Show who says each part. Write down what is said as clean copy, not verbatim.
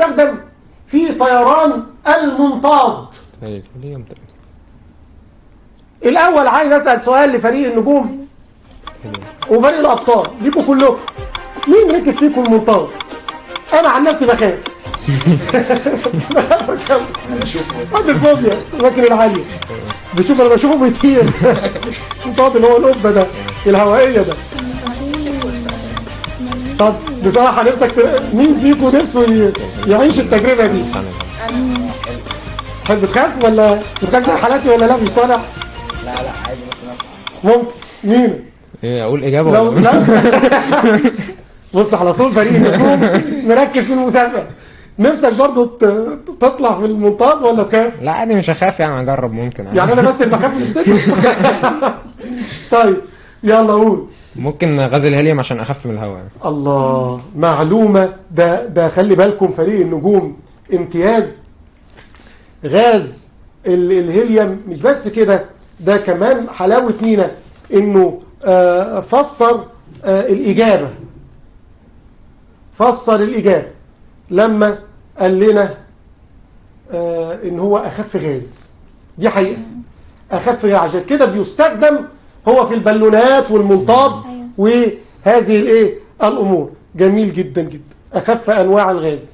Speaker 1: بيستخدم في طيران المنطاد. الأول عايز أسأل سؤال لفريق النجوم وفريق الأبطال ليكوا كلكم، مين ركب فيكم المنطاد؟ أنا عن نفسي بخاف. عندي الفوبيا الأماكن العالية. أنا بشوفه بيطير. المنطاد اللي هو القبة ده الهوائية ده. طب بصراحة مين فيكم نفسه يعيش التجربة دي؟ بتخاف ولا بتخاف زي حالاتي ولا لا مش طالع؟
Speaker 2: لا عادي ممكن
Speaker 1: مين؟
Speaker 3: ايه اقول اجابه ولا
Speaker 1: لا؟ بص على طول فريق النجوم مركز في المسابقه. نفسك برضو تطلع في المنطاد ولا تخاف؟
Speaker 3: لا عادي مش هخاف يعني اجرب ممكن
Speaker 1: يعني انا بس اللي بخاف من الستيك. طيب يلا قول.
Speaker 3: ممكن غاز الهيليوم عشان اخف من الهواء.
Speaker 1: الله معلومه. ده خلي بالكم فريق النجوم امتياز. غاز الهيليوم مش بس كده، ده كمان حلاوه مينا انه فسر الإجابة. فسر الإجابة لما قال لنا إن هو أخف غاز. دي حقيقة أخف غاز، عشان كده بيستخدم هو في البالونات والمنطاد وهذه الأمور. جميل جدا جدا. أخف أنواع الغاز.